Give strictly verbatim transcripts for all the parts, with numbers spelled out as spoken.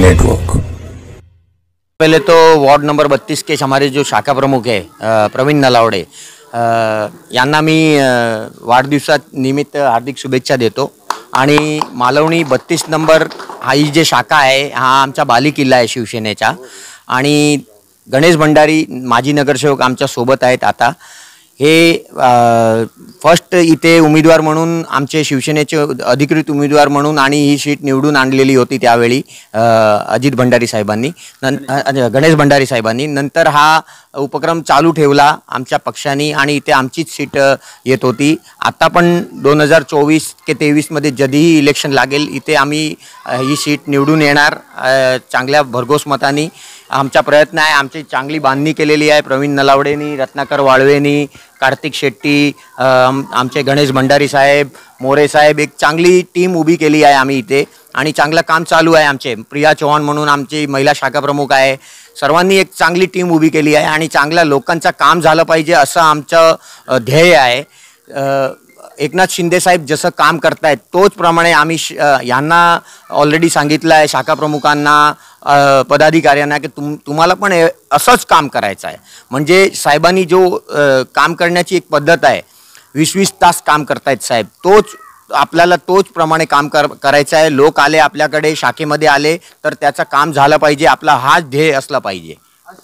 Network. पहले तो ward number बत्तीस के हमारे जो शाखा प्रमुख है प्रवीण नलावडे यांना मी वाढदिवसानिमित्त हार्दिक शुभेच्छा देतो। आणि मालवणी बत्तीस नंबर हा ही जे शाखा आहे हा आमचा बाली किल्ला आहे शिवसेनेचा। आणि गणेश भंडारी माजी नगरसेवक आमच्या सोबत आहेत। आता हे फर्स्ट इथे उमेदवार म्हणून आमचे शिवसेनेचे अधिकृत उमेदवार म्हणून आणि ही सीट निवडून आणलेली होती त्यावेळी अजित भंडारी साहेबांनी गणेश भंडारी साहेबांनी। नंतर हा उपक्रम चालू ठेवला आमच्या पक्षाने आणि इथे आमचीच सीट येत होती। आता पण दोन हजार चोवीस के तेवीस मध्ये जधीही इलेक्शन लागेल इथे आम्ही ही सीट निवडून येणार चांगल्या भरघोस मतानी। आमचा प्रयत्न आहे, आमची चांगली बांधणी केलेली आहे प्रवीण नलावडेनी, रत्नाकर वाळवेनी, कार्तिक शेट्टी, आमचे गणेश भंडारी साहेब, मोरे साहेब, एक चांगली टीम उभी केली आहे आम्ही इथे आणि चांगलं काम चालू आहे। आमचे प्रिया चव्हाण म्हणून आमची महिला शाखा प्रमुख आहे। सर्वांनी एक चांगली टीम उभी केली आहे आणि चांगल्या लोकांचं काम झालं पाहिजे असं आमचं ध्येय आहे। एकनाथ शिंदे साहेब जसं काम करतायत तोच प्रमाणे आम्ही यांना ऑलरेडी सांगितलं आहे शाखा प्रमुखांना पदाधिकाऱ्यांना की तुम तुम्हाला पण असंच काम करायचं आहे। म्हणजे साहेबांनी जो काम करण्याची एक पद्धत आहे वीस वीस तास काम करतायत साहेब, तोच आपल्याला तोच प्रमाणे काम कर करायचं आहे। लोक आले आपल्याकडे शाखेमध्ये आले तर त्याचं काम झालं पाहिजे, आपला हाच ध्येय असला पाहिजे।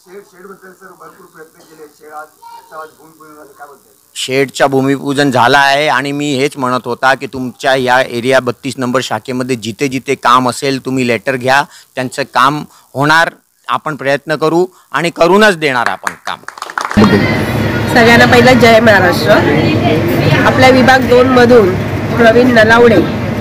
शेडचा भूमिपूजन झाला आहे आणि मी हेच म्हणत होता की तुमच्या या एरिया बत्तीस नंबर शाखेमध्ये जिथे जिथे काम असेल तुम्ही लेटर घ्या, त्यांचं काम होणार, आपण प्रयत्न करू आणि करूनच देणार आपण काम। सगळ्यांना पहिला जय महाराष्ट्र। आपल्या विभाग दोन मधून प्रवीण नलावडे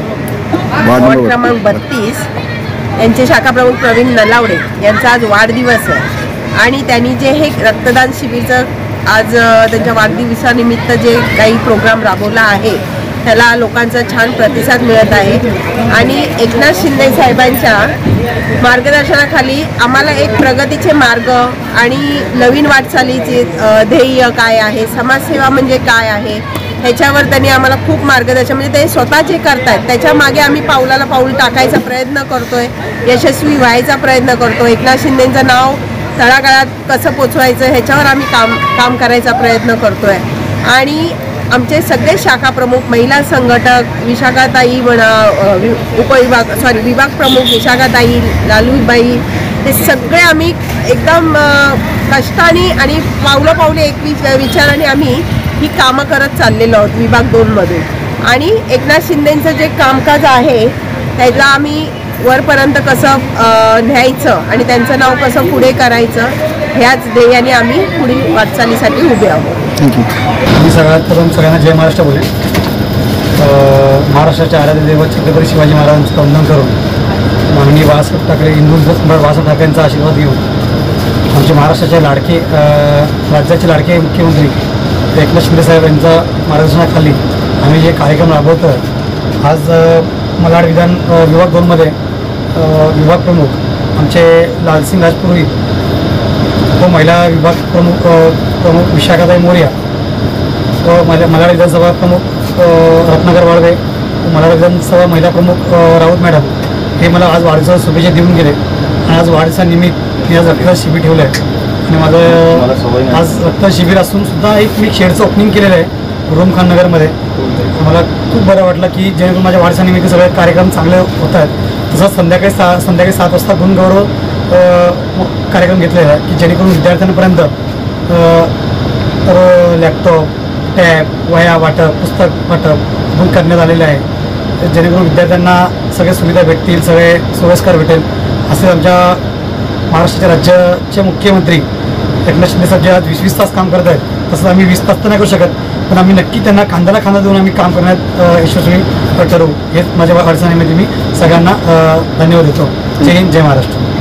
वार्ड क्रमांक बत्तीस यांचे शाखा प्रमुख प्रवीण नलावडे यांचा आज वाढदिवस आहे आणि त्यांनी जे हे रक्तदान शिबिरचं आज त्यांच्या वाढदिवसानिमित्त जे काही प्रोग्राम राबवला आहे त्याला लोकांचा छान प्रतिसाद मिळत आहे। आणि एकनाथ शिंदे साहेबांच्या मार्गदर्शनाखाली आम्हाला एक प्रगतीचे मार्ग आणि नवीन वाटचालीचे ध्येय काय आहे, समाजसेवा म्हणजे काय आहे ह्याच्यावर त्यांनी आम्हाला खूप मार्गदर्शन, म्हणजे ते स्वतः जे करतायत त्याच्या मागे आम्ही पावलाला पाऊल टाकायचा प्रयत्न करतोय, यशस्वी व्हायचा प्रयत्न करतो। एकनाथ शिंदेंचं नाव तळागाळात कसं पोचवायचं ह्याच्यावर आम्ही काम काम करायचा प्रयत्न करतोय। आणि आमचे सगळे शाखा प्रमुख, महिला संघटक, विशाखाताई म्हणा, उपविभाग सॉरी विभाग प्रमुख विशाखाताई, लालूबाई, हे सगळे आम्ही एकदम कष्टाने आणि पावलं पावले एक विचाराने आम्ही ही कामं करत चाललेलो आहोत विभाग दोनमधून। आणि एकनाथ शिंदेंचं जे कामकाज आहे त्याला आम्ही वरपर्यंत कसं न्यायचं आणि त्यांचं नाव कसं पुढे करायचं ह्याच ध्येयाने आम्ही पुढील वाटचालीसाठी उभे आहोत। थँक्यू। मी सगळ्यात प्रथम सगळ्यांना जय महाराष्ट्र बोले। महाराष्ट्राच्या आराध्य दैवत छत्रपती शिवाजी महाराजांचं वंदन करून माननीय बाळासाहेब ठाकरे हिंदू बाळासाहेब ठाकरेंचा आशीर्वाद घेऊन आमचे महाराष्ट्राचे लाडके राज्याचे लाडके मुख्यमंत्री एकनाथ शिंदे साहेब यांच्या मार्गदर्शनाखाली आम्ही जे कार्यक्रम राबवतो आज मालाड विधान विभाग दोनमध्ये विभाग प्रमुख आमचे लालसिंग राजपुरोहित व महिला विभाग प्रमुख प्रमुख विशाखाताई मोरिया व मालाड विधानसभा प्रमुख रत्नाकर वाळवे व मालाड विधानसभा महिला प्रमुख राऊत मॅडम हे मला आज वाढदिवसाच्या शुभेच्छा देऊन गेले। आणि आज वाढदिवसानिमित्त मी आज रक्तदान शिबिर ठेवलं आहे आणि माझं आज रक्तदान शिबिर असून सुद्धा एक मी शेडचं ओपनिंग केलेलं आहे रोमखान नगरमध्ये। मला खूप बरं वाटलं की जेणेकरून माझ्या वाढदिवसानिमित्त सगळे कार्यक्रम चांगले होत आहेत। तसंच संध्याकाळी सा संध्याकाळी सात वाजता गुणगौरव कार्यक्रम घेतलेला आहे की जेणेकरून विद्यार्थ्यांपर्यंत तर लॅपटॉप, टॅब, वह्या वाटप, पुस्तक वाटप पण करण्यात आलेले आहे जेणेकरून विद्यार्थ्यांना सगळ्या सुविधा भेटतील, सगळे सोयीस्कर भेटेल असे आमच्या महाराष्ट्राच्या राज्याचे मुख्यमंत्री एकनाथ शिंदे साहेब जे आज वीस वीस तास काम करत आहेत तसंच आम्ही वीस तास तर नाही करू शकत पण आम्ही नक्की त्यांना खांद्याला खांदा देऊन आम्ही काम करण्यात यशस्वी ठरवू हेच माझ्या अडचणीमध्ये मी सगळ्यांना धन्यवाद देतो। जय हिंद, जय महाराष्ट्र।